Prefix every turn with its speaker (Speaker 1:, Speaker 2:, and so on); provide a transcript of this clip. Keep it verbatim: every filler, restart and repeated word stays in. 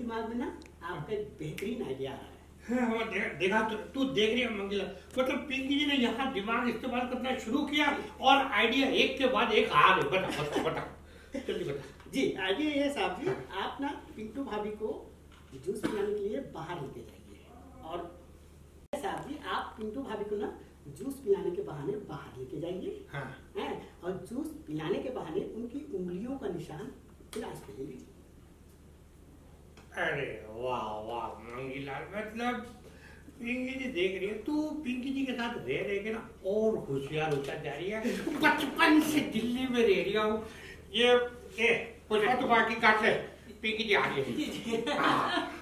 Speaker 1: दिमाग में ना आपका एक बेहतरीन आइडिया आ रहा है।
Speaker 2: हाँ, वो दे, देखा तो तू देख रही है मंगला, मतलब पिंकी जी ने यहाँ दिमाग इस्तेमाल करना शुरू किया और आइडिया एक के बाद एक आ गए। बता बता बता जल्दी बता।
Speaker 1: जी आइडिया ये है साहब जी, आप ना पिंटू भाभी को जूस पिलाने के लिए बाहर लेके जाइए और साहब जी आप पिंटू भाभी को ना जूस पिलाने के बहाने बाहर लेके जाइए।
Speaker 2: हाँ।
Speaker 1: हैं और जूस पिलाने के बहाने उनकी उंगलियों का निशान गिलास पे ले लीजिए।
Speaker 2: अरे वाह वाह मंगीलाल, मतलब पिंकी जी देख रही है तू पिंकी जी के साथ रह रहे के ना और होशियार होता जा रही है। बचपन से दिल्ली में रह रही हूँ ये ए पुष्पा तू बाकी काट ले, पिंकी जी आ रही है।